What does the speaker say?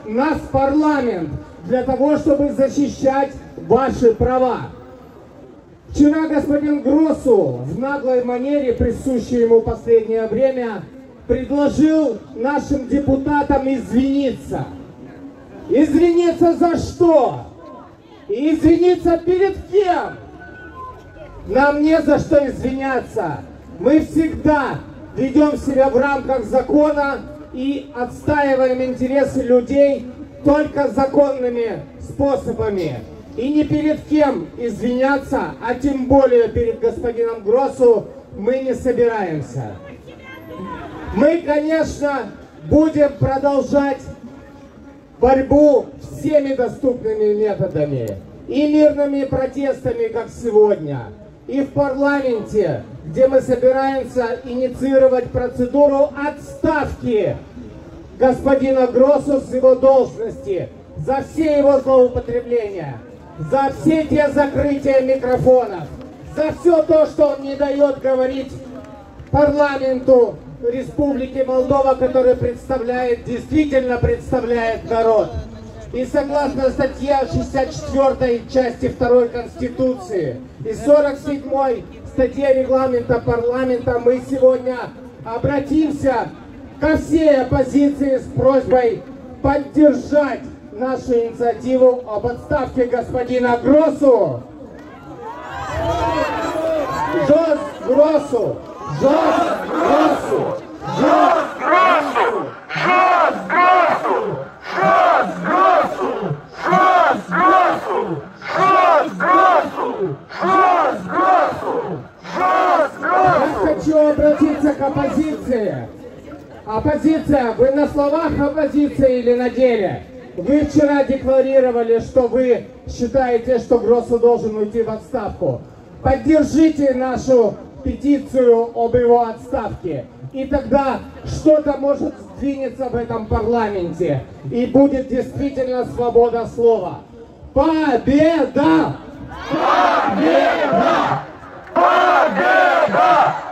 нас парламент для того, чтобы защищать ваши права. Вчера господин Гроссу в наглой манере, присущей ему последнее время, предложил нашим депутатам извиниться. Извиниться за что? И извиниться перед кем? Нам не за что извиняться. Мы всегда ведем себя в рамках закона и отстаиваем интересы людей только законными способами. И ни перед кем извиняться, а тем более перед господином Гроссу, мы не собираемся. Мы, конечно, будем продолжать борьбу всеми доступными методами. И мирными протестами, как сегодня. И в парламенте, где мы собираемся инициировать процедуру отставки господина Гроссу с его должности за все его злоупотребления, за все те закрытия микрофонов, за все то, что он не дает говорить парламенту Республики Молдова, который действительно представляет народ. И согласно статье 64 части 2 Конституции и 47 статье регламента парламента мы сегодня обратимся ко всей оппозиции с просьбой поддержать нашу инициативу об отставке господина Гроссу. Жос Гроссу! Жос Гроссу! Жос Гроссу! Жос Гроссу! Жос Гроссу! Жос Гроссу! Жос Гроссу! Жос Гроссу! Жос Гроссу! Я хочу обратиться к оппозиции. Оппозиция, вы на словах оппозиция или на деле? Вы вчера декларировали, что вы считаете, что Гроссу должен уйти в отставку. Поддержите нашу петицию об его отставке. И тогда что-то может сдвинется в этом парламенте. И будет действительно свобода слова. Победа! Победа! Победа!